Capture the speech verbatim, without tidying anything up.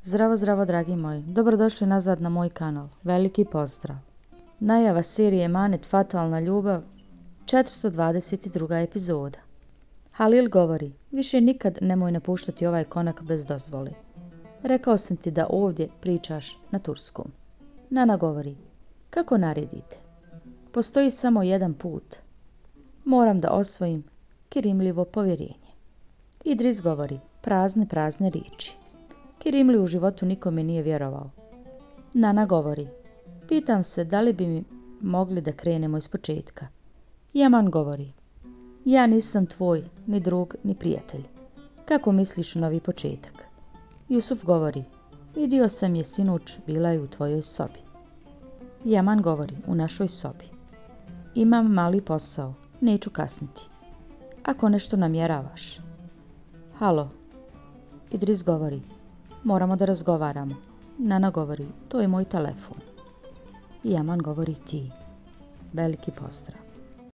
Zdravo, zdravo, dragi moji. Dobrodošli nazad na moj kanal. Veliki pozdrav. Najava serije Emanet Fatalna ljubav, četiristo dvadeset druga epizoda. Halil govori, više nikad nemoj napuštati ovaj konak bez dozvole. Rekao sam ti da ovdje pričaš na turskom. Nana govori, kako naredite? Postoji samo jedan put. Moram da osvojim Kerimljivo povjerenje. Idris govori, prazne, prazne riječi. Kerimli u životu nikome nije vjerovao. Nana govori, pitam se da li bi mi mogli da krenemo iz početka. Yaman govori, ja nisam tvoj ni drug ni prijatelj. Kako misliš novi početak? Jusuf govori, vidio sam je sinoć, bila je u tvojoj sobi. Yaman govori, u našoj sobi. Imam mali posao, neću kasniti. Ako nešto namjeravaš. Halo. Idris govori, moramo da razgovaramo. Nana govori, to je moj telefon. Yaman govori ti. Veliki pozdrav.